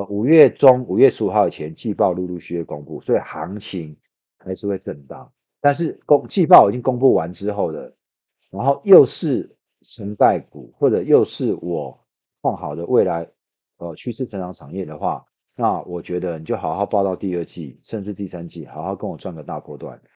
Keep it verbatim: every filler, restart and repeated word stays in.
五月中五月十五号以前季报陆陆续续公布，所以行情还是会震荡。但是公季报已经公布完之后的，然后又是成代股，或者又是我看好的未来呃趋势成长产业的话，那我觉得你就好好报到第二季，甚至第三季，好好跟我赚个大波段。